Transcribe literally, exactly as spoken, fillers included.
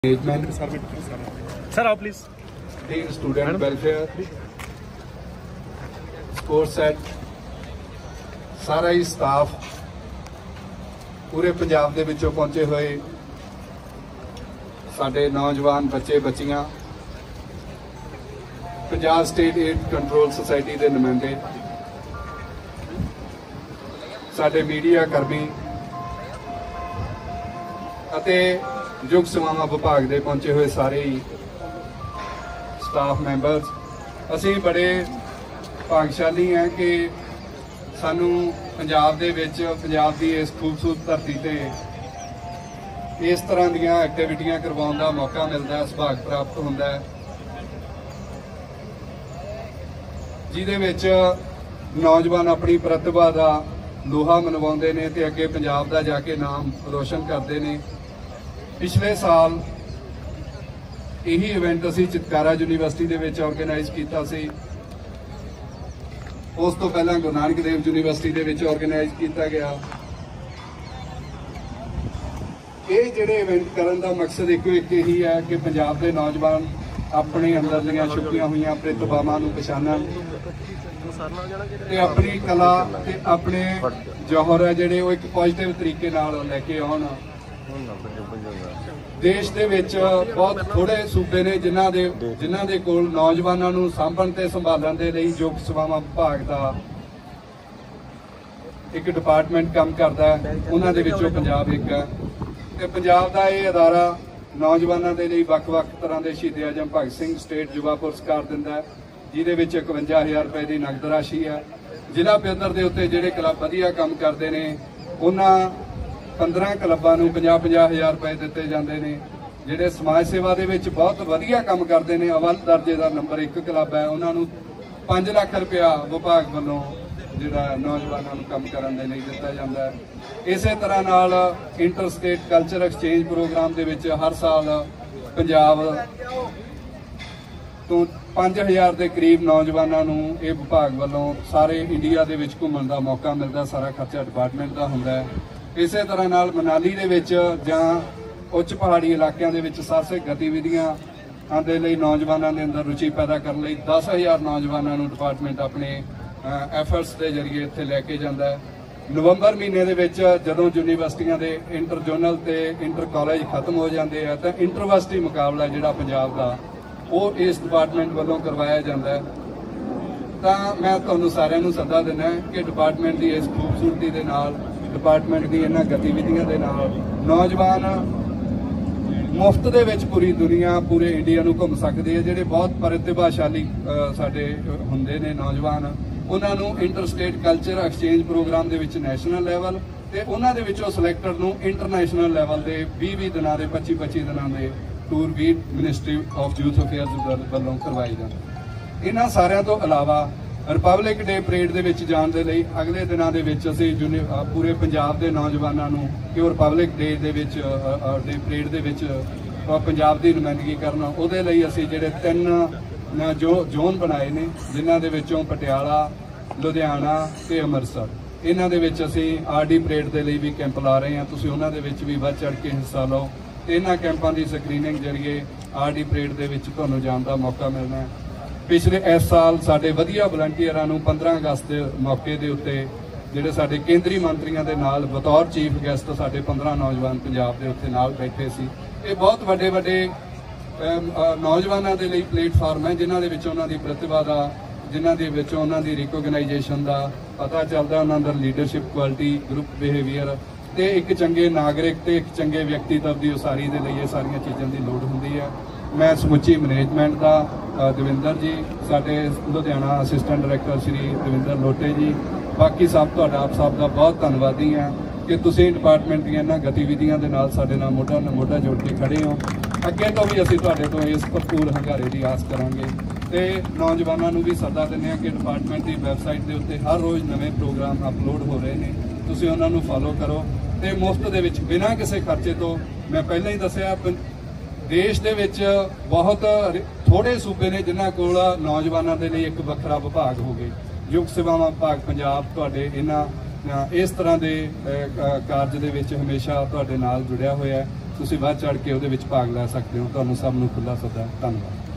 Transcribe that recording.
Management sir आओ please team student welfare sports set सारा ही स्टाफ पूरे पंजाब दे विचों पहुंचे हुए साडे नौजवान बच्चे बच्चियां Punjab state AIDS control society के नुमाइंदे साडे मीडिया कर्मी अते युग सेवावां विभाग दे पहुंचे हुए सारे ही स्टाफ मैंबर्स असीं बड़े भागशाली हैं कि सानू पंजाब दे विच पंजाब दी इस खूबसूरत धरती ते इस तरह दीयां एक्टिविटियां करवाउण दा मौका मिलदा है, सुभाग प्राप्त हुंदा है जिहदे विच नौजवान अपनी प्रतिभा दा लोहा मनवाउंदे ने ते अगे पंजाब दा जाके नाम रोशन करदे ने। पिछले साल यही इवेंट असी चितकारा यूनीवर्सिटी दे विच ऑर्गेनाइज कीता सी, उस तो पहला गुरु नानक देव यूनीवर्सिटी दे विच ऑर्गेनाइज किया गया। ये जिहड़े इवेंट करन दा मकसद इको एक ही है कि पंजाब के नौजवान अपने अंदर दीयां छुपियां हुई प्रतिभावां नूं पछाणन ते अपनी कला ते अपने जौहर है जिहड़े वो एक पॉजिटिव तरीके नाल लैके आउण। देश दे विच बहुत थोड़े सूबे ने जिन्हां दे जिन्हां दे कोल नौजवानां नूं सांभण ते संभालण दे लई युग सेवावां विभाग दा एक डिपार्टमेंट काम करदा है, उन्हां दे विचों पंजाब एक है ते पंजाब दा इह अदारा नौजवानां दे लई वख-वख तरह दे शहीद आजम भगत सिंह स्टेट युवा पुरस्कार दिंदा है, जिहदे विच इकवंजा हज़ार रुपए की नगद राशि है। जिला पद्धर के उत्ते जिहड़े क्लब वधिया काम करते हैं उन्हां पंद्रह क्लबां नूं पचास पचास हज़ार रुपए दिते जाते हैं। जिहड़े समाज सेवा दे विच बहुत वधिया काम करते हैं अवल दर्जे का नंबर एक क्लब है उन्हां नूं पांच लाख रुपया विभाग वालों जिहड़ा नौजवानों नूं काम करन दे लई दिता जाता है। इसे तरह नाल inter state culture exchange programme दे विच हर साल पंजाब तो पांच हज़ार के करीब नौजवानों नूं ये विभाग वालों सारे इंडिया दे विच घुम्मण दा मौका मिलता, सारा खर्चा डिपार्टमेंट का हुंदा है। इस तरह नाल मनाली दे विच जां उच्च पहाड़ी इलाकों के साहसिक गतिविधियां आने लई नौजवानों के अंदर रुचि पैदा करने लई दस हज़ार नौजवानों नूं डिपार्टमेंट अपने एफर्ट्स के जरिए इत्थे लैके जांदा है। नवंबर महीने दे विच जदों यूनीवर्सिटियां दे इंटर जोनल ते इंटर कॉलेज खत्म हो जाते हैं तो इंटरवर्सिटी मुकाबला जिहड़ा पंजाब दा वो इस डिपार्टमेंट वालों करवाया जाता है। तो मैं तुहानूं सारिआं नूं सੱਦਾ दिंदा कि डिपार्टमेंट की इस खूबसूरती के नाल डिपार्टमेंट की इन्हां गतिविधियों के नाल नौजवान मुफ्त दे विच पूरी दुनिया पूरे इंडिया नूं घुम सकदे हैं। जिहड़े बहुत प्रतिभाशाली साडे हुंदे ने नौजवान उन्हां नूं inter state culture exchange programme दे विच नैशनल लैवल ते उन्हां दे विचों सिलेक्टर नूं इंटरनैशनल लैवल के बीस बीस दिनां दे पच्ची पच्ची दिनां दे टूर भी मिनिस्ट्री ऑफ यूथ अफेयर्स वालों करवाए जाते। इन्हां सारिਆਂ ਤੋਂ इलावा रिपब्लिक डे परेड ਦੇ ਵਿੱਚ ਜਾਣ ਦੇ ਲਈ अगले ਦਿਨਾਂ ਦੇ ਵਿੱਚ ਅਸੀਂ ਪੂਰੇ ਪੰਜਾਬ ਦੇ ਨੌਜਵਾਨਾਂ ਨੂੰ ਕਿ ਉਹ ਰਿਪਬਲਿਕ ਡੇ ਦੇ ਵਿੱਚ ਡੇ ਪਰੇਡ ਦੇ ਵਿੱਚ ਪੰਜਾਬ ਦੀ ਨੁਮਾਇੰਦਗੀ ਕਰਨ ਉਹਦੇ ਲਈ ਅਸੀਂ ਜਿਹੜੇ ਤਿੰਨ ਜੋ ਜ਼ੋਨ ਬਣਾਏ ਨੇ ਜਿਨ੍ਹਾਂ ਦੇ ਵਿੱਚੋਂ ਪਟਿਆਲਾ ਲੁਧਿਆਣਾ ਤੇ ਅੰਮ੍ਰਿਤਸਰ ਇਹਨਾਂ ਦੇ ਵਿੱਚ ਅਸੀਂ ਆਰਡੀ ਪਰੇਡ ਦੇ ਲਈ ਵੀ ਕੈਂਪ ਲਾ ਰਹੇ ਹਾਂ। ਤੁਸੀਂ ਉਹਨਾਂ ਦੇ ਵਿੱਚ ਵੀ ਵੱਧ ਚੜ੍ਹ ਕੇ ਹਿੱਸਾ ਲਓ ਤੇ ਇਹਨਾਂ ਕੈਂਪਾਂ ਦੀ ਸਕਰੀਨਿੰਗ ਜਰੀਏ ਆਰਡੀ ਪਰੇਡ ਦੇ ਵਿੱਚ ਤੁਹਾਨੂੰ ਜਾਣ ਦਾ ਮੌਕਾ ਮਿਲਣਾ ਹੈ। पिछले इस साल साडे वधिया वलंटियरां नूं पंद्रह अगस्त के मौके के उत्ते जिहड़े साडे केंद्री मंत्रियों के नाल बतौर चीफ गैसट साडे पंद्रह नौजवान पंजाब के उत्ते नाल बैठे सी। ये बहुत वड्डे वड्डे नौजवानों के लिए प्लेटफार्म है जिन्हां दे विचों उन्हां दी प्रतिभा दा जिन्हां दे विचों उन्हां दी रिकोगनाइजेशन का पता चलदा, उन्हां दा लीडरशिप क्वालिटी ग्रुप बिहेवियर ते एक चंगे नागरिक ते एक चंगे व्यक्तित्व की उसारी दे लई ये सारियां चीज़ां की लोड़ हुंदी है। मैं समुची मैनेजमेंट का दविंदर जी साडे लुधियाना असिस्टेंट डायरैक्टर श्री दविंदर लोटे जी बाकी सब तुहाडा आप सब का बहुत धन्नवादी हाँ कि तुसीं डिपार्टमेंट दी इन्हां गतिविधियां दे नाल साडे नाल मोढा नाल मोढा जोड़ के खड़े हो। अगे तो भी असीं तुहाडे तो इस भरपूर हंगारे की आस करांगे ते नौजवानों नूं भी सੱਦਾ दिंदे हां कि डिपार्टमेंट की वैबसाइट के उत्ते हर रोज़ नवे प्रोग्राम अपलोड हो रहे हैं, तुसीं उन्हां नूं फॉलो करो ते मुफ्त दे विच बिना किसी खर्चे तो मैं पहले ही दस्सिया देश दे विच बहुत थोड़े सूबे ने जिन्हां कोल नौजवानों के लिए एक वखरा विभाग हो गए। युग सेवावां विभाग पंजाब तुहाडे इन्हां इस तरह के कारज दे विच हमेशा तुहाडे नाल जुड़िया होया है। ਤੁਸੀਂ ਵੱਧ ਚੜ੍ਹ ਕੇ ਉਹਦੇ ਵਿੱਚ ਭਾਗ ਲੈ ਸਕਦੇ ਹੋ। ਤੁਹਾਨੂੰ ਸਭ ਨੂੰ ਖੁੱਲ੍ਹਾ ਸੱਦਾ। ਧੰਨਵਾਦ।